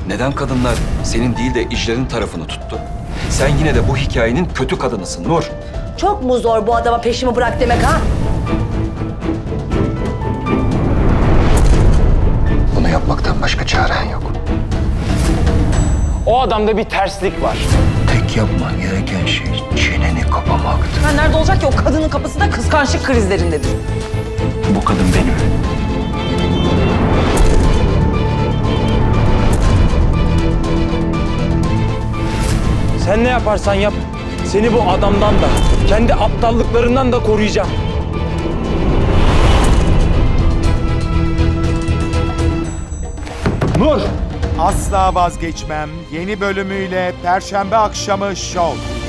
Neden kadınlar senin değil de İcler'in tarafını tuttu? Sen yine de bu hikayenin kötü kadınısın Nur. Çok mu zor bu adama peşimi bırak demek ha? Bunu yapmaktan başka çaren yok. O adamda bir terslik var. Tek yapman gereken şey çeneni kapamaktı. Ben nerede olacak ki o kadının kapısında kıskançlık krizlerindedir. Bu kadın benim. Sen ne yaparsan yap, seni bu adamdan da, kendi aptallıklarından da koruyacağım. Nur! Asla Vazgeçmem yeni bölümüyle Perşembe akşamı Show.